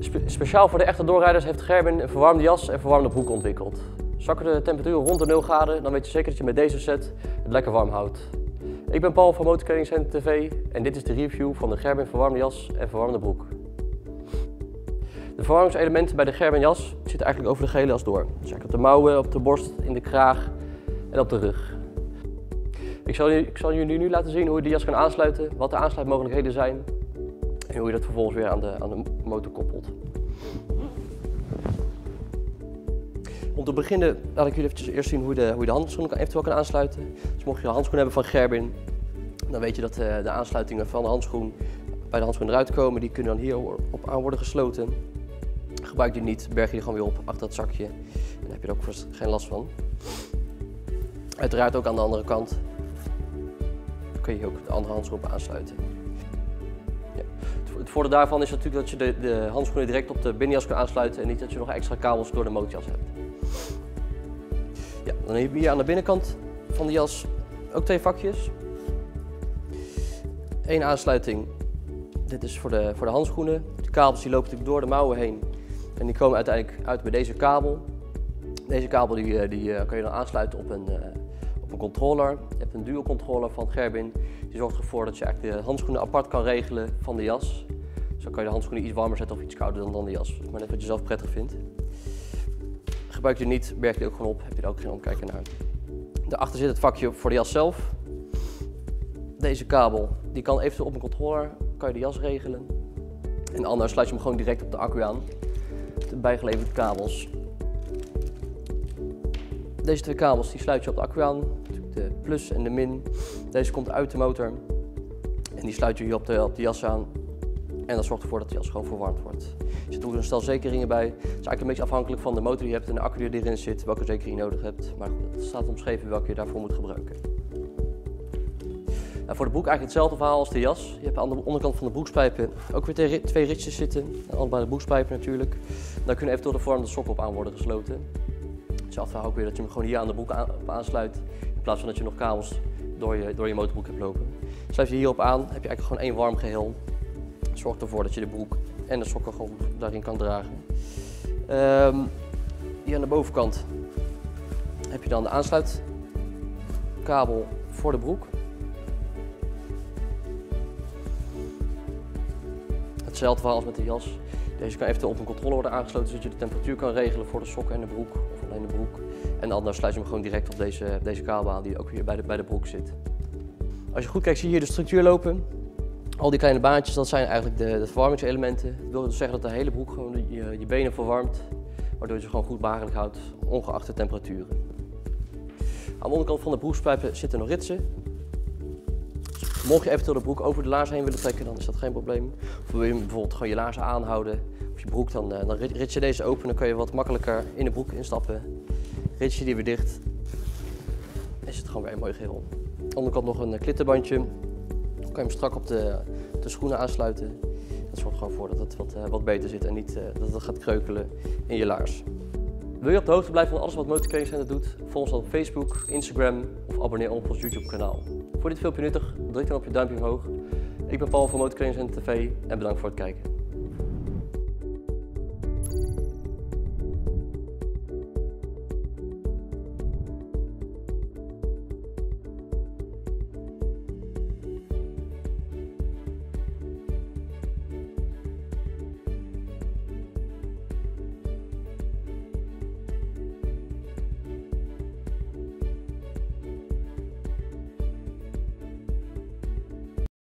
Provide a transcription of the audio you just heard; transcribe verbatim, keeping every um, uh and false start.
Spe speciaal voor de echte doorrijders heeft Gerbin een verwarmde jas en verwarmde broek ontwikkeld. Zakken de temperaturen rond de nul graden, dan weet je zeker dat je met deze set het lekker warm houdt. Ik ben Paul van Motorkledingcentrum T V en dit is de review van de Gerbin verwarmde jas en verwarmde broek. De verwarmingselementen bij de Gerbin jas zitten eigenlijk over de gehele jas door. Dus op de mouwen, op de borst, in de kraag en op de rug. Ik zal, ik zal jullie nu laten zien hoe je de jas kan aansluiten, wat de aansluitmogelijkheden zijn en hoe je dat vervolgens weer aan de, aan de motor koppelt. Om te beginnen laat ik jullie eventjes eerst zien hoe je de, hoe je de handschoenen kan, eventueel kan aansluiten. Dus mocht je een handschoen hebben van Gerbin, dan weet je dat de, de aansluitingen van de handschoen bij de handschoen eruit komen. Die kunnen dan hier op aan worden gesloten. Gebruik die niet, berg je die gewoon weer op achter het zakje. En daar heb je er ook geen last van. Uiteraard ook aan de andere kant kun je hier ook de andere handschoen op aansluiten. Ja. Het voordeel daarvan is natuurlijk dat je de, de handschoenen direct op de binnenjas kan aansluiten en niet dat je nog extra kabels door de motorjas hebt. Ja, dan heb je hier aan de binnenkant van de jas ook twee vakjes. Eén aansluiting, dit is voor de, voor de handschoenen. De kabels die lopen natuurlijk door de mouwen heen en die komen uiteindelijk uit bij deze kabel. Deze kabel die, die kan je dan aansluiten op een, op een controller. Je hebt een dual controller van Gerbin. Die zorgt ervoor dat je eigenlijk de handschoenen apart kan regelen van de jas. Dus dan kan je de handschoenen iets warmer zetten of iets kouder dan, dan de jas. Maar net wat je zelf prettig vindt. Gebruik je niet, berg je die ook gewoon op. Heb je er ook geen omkijken naar. Daarachter zit het vakje voor de jas zelf. Deze kabel, die kan eventueel op een controller, kan je de jas regelen. En anders sluit je hem gewoon direct op de accu aan. De bijgeleverde kabels. Deze twee kabels die sluit je op de accu aan, de plus en de min. Deze komt uit de motor en die sluit je hier op de, op de jas aan. En dat zorgt ervoor dat de jas gewoon verwarmd wordt. Er zitten ook een stel zekeringen bij. Het is eigenlijk een beetje afhankelijk van de motor die je hebt en de accu die erin zit, welke zekering je nodig hebt. Maar het staat omschreven welke je daarvoor moet gebruiken. Nou, voor de broek eigenlijk hetzelfde verhaal als de jas. Je hebt aan de onderkant van de broekspijpen ook weer twee ritsjes zitten. Allebei de broekspijpen natuurlijk. Daar kunnen eventueel de verwarmde sokken op aan worden gesloten. Hetzelfde ook weer dat je hem gewoon hier aan de broek aan, op aansluit. In plaats van dat je nog kabels door je, door je motorbroek hebt lopen. Sluit je hierop aan, heb je eigenlijk gewoon één warm geheel. Zorgt ervoor dat je de broek en de sokken gewoon daarin kan dragen. Um, hier aan de bovenkant heb je dan de aansluitkabel voor de broek. Hetzelfde verhaal als met de jas. Deze kan eventueel op een controller worden aangesloten zodat je de temperatuur kan regelen voor de sokken en de broek, of alleen de broek. En anders sluit je hem gewoon direct op deze, deze kabel aan die ook weer bij de, bij de broek zit. Als je goed kijkt zie je hier de structuur lopen. Al die kleine baantjes, dat zijn eigenlijk de, de verwarmingselementen. Dat wil dus zeggen dat de hele broek gewoon je, je benen verwarmt, waardoor je ze gewoon goed behagelijk houdt, ongeacht de temperaturen. Aan de onderkant van de broekspijpen zitten nog ritsen. Mocht je eventueel de broek over de laars heen willen trekken, dan is dat geen probleem. Of wil je bijvoorbeeld gewoon je laarzen aanhouden of je broek, dan, dan rits je deze open. Dan kan je wat makkelijker in de broek instappen. Rits je die weer dicht. En is het gewoon weer een mooi geheel. Aan de onderkant nog een klittenbandje. Dan kan je hem strak op de, de schoenen aansluiten. Dat zorgt gewoon voor dat het wat, wat beter zit en niet uh, dat het gaat kreukelen in je laars. Wil je op de hoogte blijven van alles wat Motorkledingcentrum doet? Volg ons dan op Facebook, Instagram of abonneer op ons YouTube kanaal. Vond je dit filmpje nuttig? Druk dan op je duimpje omhoog. Ik ben Paul van Motorkledingcentrum T V en bedankt voor het kijken.